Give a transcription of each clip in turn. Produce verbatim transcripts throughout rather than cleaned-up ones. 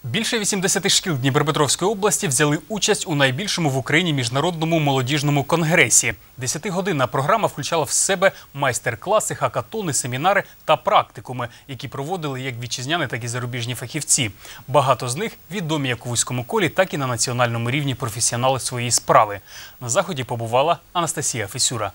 Більше вісімдесяти шкіл Дніпропетровської області взяли участь у найбільшому в Україні міжнародному молодіжному конгресі. Десятигодинна програма включала в себе майстер-класи, хакатони, семінари та практикуми, які проводили як вітчизняні, так і зарубіжні фахівці. Багато з них відомі як у вузькому колі, так і на національному рівні професіонали своєї справи. На заході побувала Анастасія Фесюра.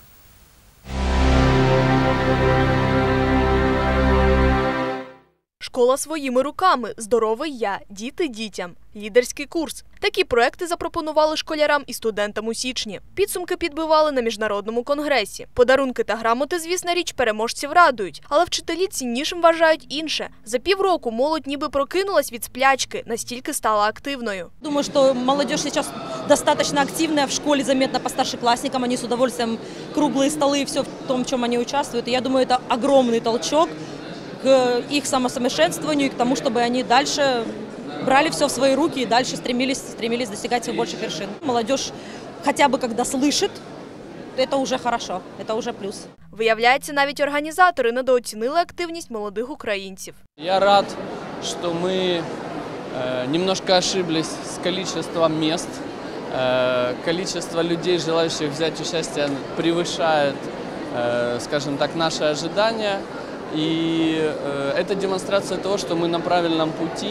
Школа своїми руками. Здоровий я. Діти дітям. Лідерський курс. Такі проекти запропонували школярам і студентам у січні. Підсумки підбивали на міжнародному конгресі. Подарунки та грамоти, звісна річ, переможців радують. Але вчителі ціннішим вважають інше. За півроку молодь ніби прокинулась від сплячки, настільки стала активною. Думаю, что молодежь сейчас достаточно активная в школе, заметно по старшеклассникам. Они с удовольствием круглые столы и все в том, в чем они участвуют. И я думаю, это огромный толчок к их самосовершенствованию и к тому, чтобы они дальше брали все в свои руки и дальше стремились, стремились достигать все больших вершин. Молодежь хотя бы когда слышит, это уже хорошо, это уже плюс. Виявляється, навіть організатори недооцінили активність молодих українців. Я рад, что мы э, немножко ошиблись с количеством мест. Э, количество людей, желающих взять участие, превышает, э, скажем так, наши ожидания. И э, это демонстрация того, что мы на правильном пути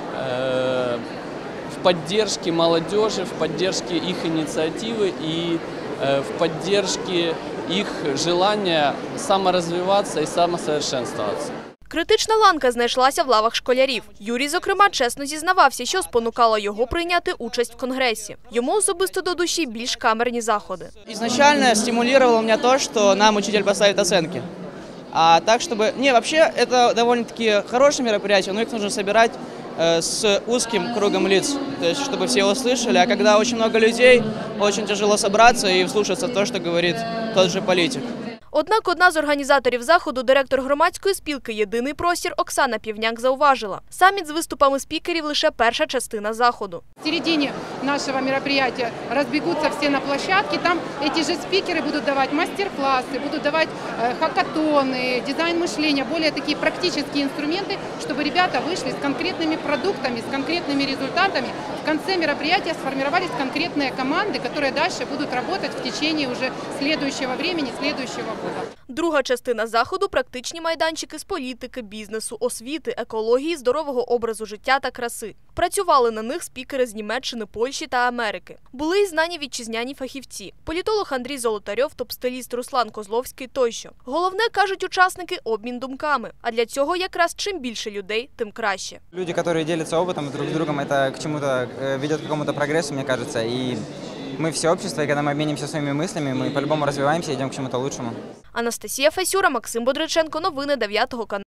э, в поддержке молодежи, в поддержке их инициативы и э, в поддержке их желания саморазвиваться и самосовершенствоваться. Критична ланка знайшлася в лавах школярів. Юрій, зокрема, чесно зізнавався, що спонукало його прийняти участь в конгресі. Йому особисто до душі більш камерні заходи. Изначально стимулировало меня то, что нам учитель поставит оценки. А так, чтобы... Не, вообще, это довольно-таки хорошее мероприятие, но их нужно собирать э, с узким кругом лиц, то есть, чтобы все его слышали. А когда очень много людей, очень тяжело собраться и вслушаться в то, что говорит тот же политик. Однак одна з організаторів заходу, директор громадської спілки «Єдиний простір» Оксана Півняк зауважила. Саміт з виступами спікерів – лише перша частина заходу. В середине нашего мероприятия разбегутся все на площадке. Там эти же спикеры будут давать мастер-классы, будут давать хакатоны, дизайн мышления, более такие практические инструменты, чтобы ребята вышли с конкретными продуктами, с конкретными результатами. В конце мероприятия сформировались конкретные команды, которые дальше будут работать в течение уже следующего времени, следующего года. Друга частина заходу – практичні майданчики з політики, бізнесу, освіти, екології, здорового образу життя та краси. Працювали на них спікери з Німеччини, Польщі та Америки. Були й знані вітчизняні фахівці. Політолог Андрій Золотарьов, топ-стиліст Руслан Козловський тощо. Головне, кажуть учасники, обмін думками. А для цього якраз чим більше людей, тим краще. Люди, які діляться опитом друг з другом, це к чому-то веде к какому-то прогрессу, мне кажется. И мы все общество, и когда мы обменимся своими мыслями, мы по-любому развиваемся и идем к чему-то лучшему. Анастасія Фесюра, Максим Бодриченко. Новини дев'ятого каналу.